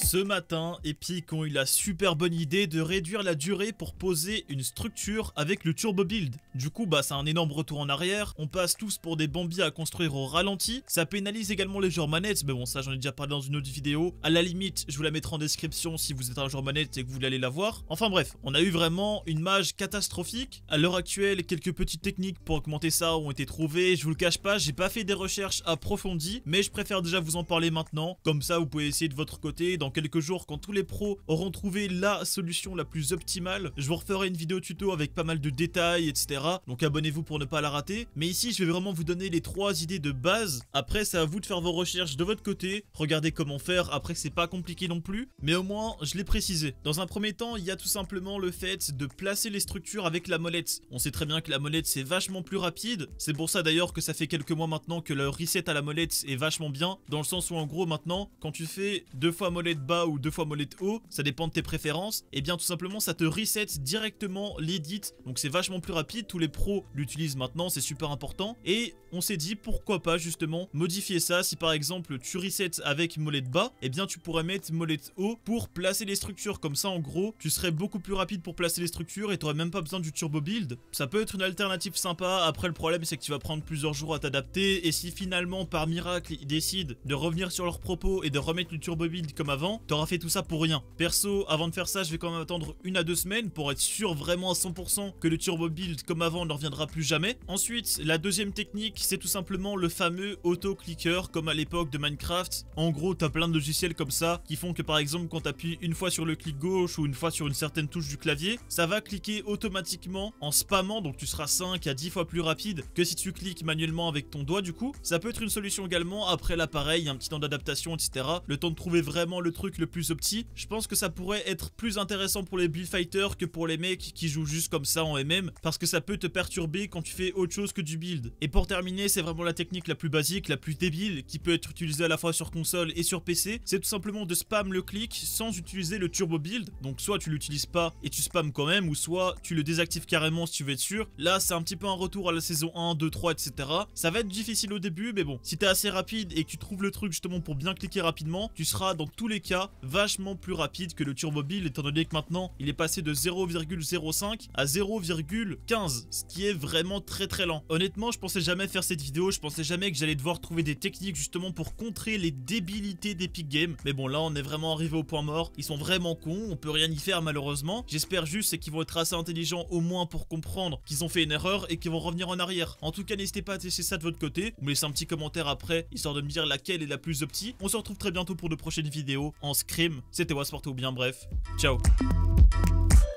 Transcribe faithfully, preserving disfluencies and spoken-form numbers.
Ce matin, Epic ont eu la super bonne idée de réduire la durée pour poser une structure avec le turbo build. Du coup, bah c'est un énorme retour en arrière, on passe tous pour des bambis à construire au ralenti, ça pénalise également les joueurs manettes, mais bon ça j'en ai déjà parlé dans une autre vidéo, à la limite je vous la mettrai en description si vous êtes un joueur manette et que vous voulez aller la voir. Enfin bref, on a eu vraiment une mage catastrophique. À l'heure actuelle, quelques petites techniques pour augmenter ça ont été trouvées, je vous le cache pas, j'ai pas fait des recherches approfondies, mais je préfère déjà vous en parler maintenant, comme ça vous pouvez essayer de votre côté. Dans quelques jours, quand tous les pros auront trouvé la solution la plus optimale, je vous referai une vidéo tuto avec pas mal de détails, et cetera. Donc abonnez-vous pour ne pas la rater. Mais ici, je vais vraiment vous donner les trois idées de base. Après, c'est à vous de faire vos recherches de votre côté. Regardez comment faire. Après, c'est pas compliqué non plus. Mais au moins, je l'ai précisé. Dans un premier temps, il y a tout simplement le fait de placer les structures avec la molette. On sait très bien que la molette, c'est vachement plus rapide. C'est pour ça d'ailleurs que ça fait quelques mois maintenant que le reset à la molette est vachement bien. Dans le sens où, en gros, maintenant, quand tu fais deux fois molette bas ou deux fois molette haut, ça dépend de tes préférences, et bien tout simplement ça te reset directement l'edit, donc c'est vachement plus rapide, tous les pros l'utilisent maintenant, c'est super important, et on s'est dit pourquoi pas justement modifier ça. Si par exemple tu reset avec molette bas, et bien tu pourrais mettre molette haut pour placer les structures, comme ça en gros tu serais beaucoup plus rapide pour placer les structures et tu n'aurais même pas besoin du turbo build. Ça peut être une alternative sympa. Après le problème c'est que tu vas prendre plusieurs jours à t'adapter, et si finalement par miracle ils décident de revenir sur leurs propos et de remettre le turbo build comme avant, t'auras fait tout ça pour rien. Perso, avant de faire ça, je vais quand même attendre une à deux semaines pour être sûr vraiment à cent pour cent que le turbo build comme avant ne reviendra plus jamais. Ensuite, la deuxième technique, c'est tout simplement le fameux auto-clicker comme à l'époque de Minecraft. En gros, t'as plein de logiciels comme ça qui font que par exemple quand t'appuies une fois sur le clic gauche ou une fois sur une certaine touche du clavier, ça va cliquer automatiquement en spammant, donc tu seras cinq à dix fois plus rapide que si tu cliques manuellement avec ton doigt du coup. Ça peut être une solution également. Après l'appareil, un petit temps d'adaptation, et cetera. Le temps de trouver vraiment le truc le plus opti. Je pense que ça pourrait être plus intéressant pour les build fighters que pour les mecs qui jouent juste comme ça en M M, parce que ça peut te perturber quand tu fais autre chose que du build. Et pour terminer, c'est vraiment la technique la plus basique, la plus débile, qui peut être utilisée à la fois sur console et sur P C, c'est tout simplement de spam le clic sans utiliser le turbo build. Donc soit tu l'utilises pas et tu spams quand même, ou soit tu le désactives carrément si tu veux être sûr. Là c'est un petit peu un retour à la saison un, deux, trois, et cetera. Ça va être difficile au début, mais bon, si t'es assez rapide et que tu trouves le truc justement pour bien cliquer rapidement, tu seras dans tous les cas vachement plus rapide que le turbo build, étant donné que maintenant il est passé de zéro virgule zéro cinq à zéro virgule quinze, ce qui est vraiment très très lent. Honnêtement, je pensais jamais faire cette vidéo, je pensais jamais que j'allais devoir trouver des techniques justement pour contrer les débilités d'Epic Games, mais bon là on est vraiment arrivé au point mort. Ils sont vraiment cons, on peut rien y faire malheureusement. J'espère juste c'est qu'ils vont être assez intelligents au moins pour comprendre qu'ils ont fait une erreur et qu'ils vont revenir en arrière. En tout cas, n'hésitez pas à tester ça de votre côté, vous me laissez un petit commentaire après histoire de me dire laquelle est la plus opti. On se retrouve très bientôt pour de prochaines vidéos en scrim. C'était Wasport ou bien bref, ciao.